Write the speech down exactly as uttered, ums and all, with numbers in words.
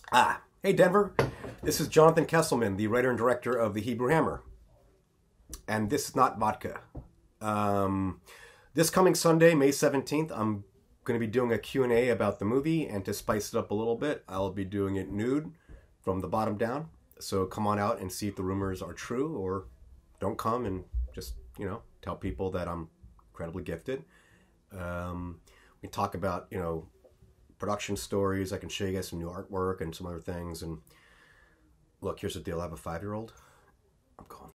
Ah, hey Denver. This is Jonathan Kesselman, the writer and director of The Hebrew Hammer. And this is not vodka. Um, this coming Sunday, May seventeenth, I'm going to be doing a Q and A about the movie, and to spice it up a little bit, I'll be doing it nude from the bottom down. So come on out and see if the rumors are true, or don't come and just, you know, tell people that I'm incredibly gifted. Um, we talk about, you know, production stories. I can show you guys some new artwork and some other things. And look, here's the deal. I have a five-year-old. I'm going